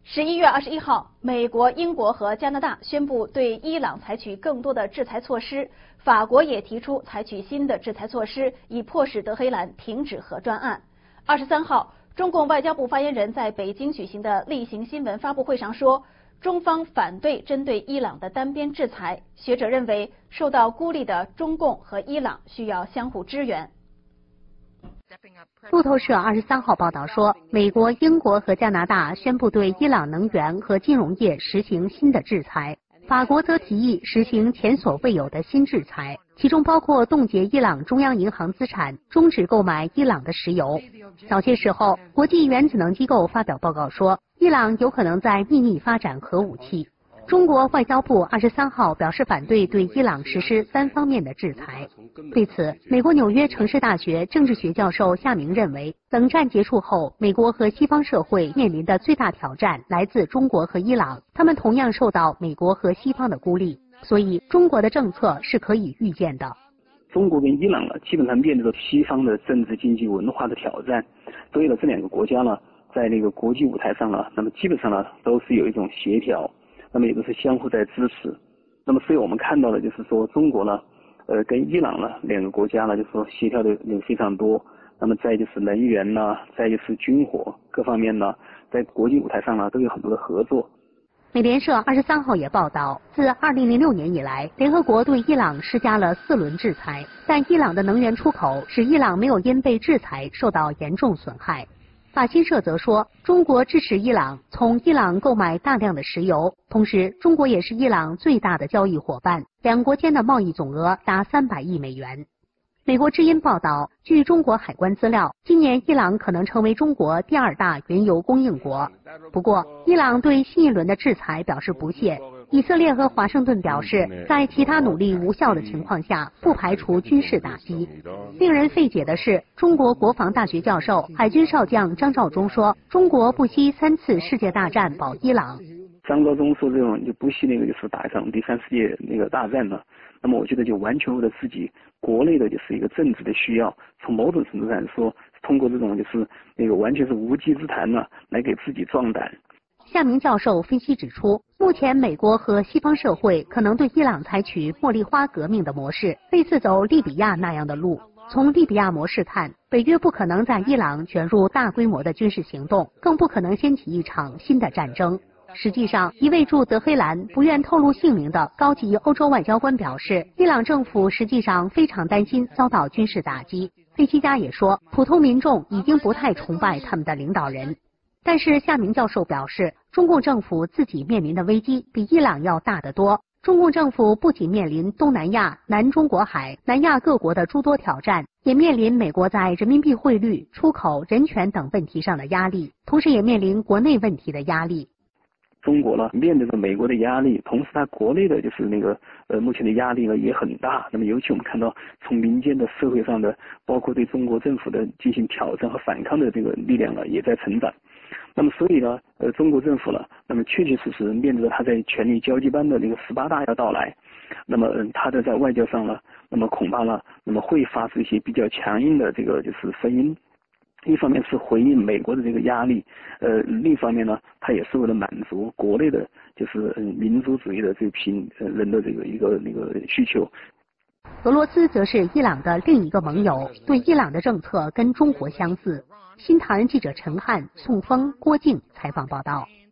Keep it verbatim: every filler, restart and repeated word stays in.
十一月二十一号，美国、英国和加拿大宣布对伊朗采取更多的制裁措施，法国也提出采取新的制裁措施，以迫使德黑兰停止核专案。二十三号，中共外交部发言人在北京举行的例行新闻发布会上说，中方反对针对伊朗的单边制裁。学者认为，受到孤立的中共和伊朗需要相互支援。 路透社二十三号报道说，美国、英国和加拿大宣布对伊朗能源和金融业实行新的制裁，法国则提议实行前所未有的新制裁，其中包括冻结伊朗中央银行资产，终止购买伊朗的石油。早些时候，国际原子能机构发表报告说，伊朗有可能在秘密发展核武器。中国外交部二十三号表示反对对伊朗实施单方面的制裁。对此，美国纽约城市大学政治学教授夏明认为，冷战结束后，美国和西方社会面临的最大挑战来自中国和伊朗，他们同样受到美国和西方的孤立，所以中国的政策是可以预见的。 中国跟伊朗呢，基本上面对着西方的政治、经济、文化的挑战，所以呢，这两个国家呢，在那个国际舞台上呢，那么基本上呢，都是有一种协调。那么也都是相互在支持，那么所以我们看到的就是说，中国呢，呃，跟伊朗呢两个国家呢，就是说协调的有非常多。那么再就是能源呢，再就是军火各方面呢，在国际舞台上呢都有很多的合作。 美联社二十三号也报道，自二零零六年以来，联合国对伊朗施加了四轮制裁，但伊朗的能源出口使伊朗没有因被制裁受到严重损害。法新社则说，中国支持伊朗从伊朗购买大量的石油，同时中国也是伊朗最大的交易伙伴，两国间的贸易总额达三百亿美元。美国之音报道，据中国海关资料，今年伊朗可能成为中国第二大原油供应国。不过，伊朗对新一轮的制裁表示不屑。以色列和华盛顿表示，在其他努力无效的情况下，不排除军事打击。令人费解的是，中国国防大学教授、海军少将张召忠说，中国不惜三次世界大战保伊朗。 张召忠说这种就不惜那个就是打一场第三世界那个大战了，那么我觉得就完全为了自己国内的就是一个政治的需要，从某种程度上说，通过这种就是那个完全是无稽之谈呢，来给自己壮胆。 夏明教授分析指出，目前美国和西方社会可能对伊朗采取茉莉花革命的模式，类似走利比亚那样的路。从利比亚模式看，北约不可能在伊朗卷入大规模的军事行动，更不可能掀起一场新的战争。实际上，一位驻德黑兰不愿透露姓名的高级欧洲外交官表示，伊朗政府实际上非常担心遭到军事打击。分析家也说，普通民众已经不太崇拜他们的领导人。但是夏明教授表示，中共政府自己面临的危机比伊朗要大得多。中共政府不仅面临东南亚、南中国海、南亚各国的诸多挑战，也面临美国在人民币汇率、出口、人权等问题上的压力，同时也面临国内问题的压力。 中国呢，面对着美国的压力，同时它国内的就是那个呃目前的压力呢也很大。那么尤其我们看到从民间的社会上的，包括对中国政府的进行挑战和反抗的这个力量呢也在成长。那么所以呢，呃中国政府呢，那么确确实实面对着它在权力交接班的那个十八大要到来，那么嗯它的在外交上呢，那么恐怕呢，那么会发出一些比较强硬的这个就是声音。一方面是回应美国的这个压力，呃，另一方面呢，它也是为了满足国内的，就是嗯民族主义的这批人的这个一个那个需求。 俄罗斯则是伊朗的另一个盟友，对伊朗的政策跟中国相似。新唐人记者陈汉、宋峰、郭靖采访报道。